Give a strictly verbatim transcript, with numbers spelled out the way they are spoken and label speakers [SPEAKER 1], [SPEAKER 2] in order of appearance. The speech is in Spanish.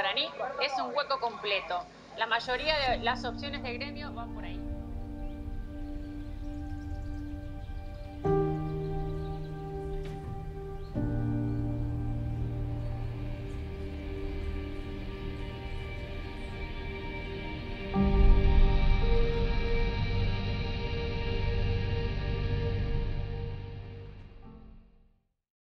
[SPEAKER 1] guaraní es un hueco completo. La mayoría de las opciones de gremio van por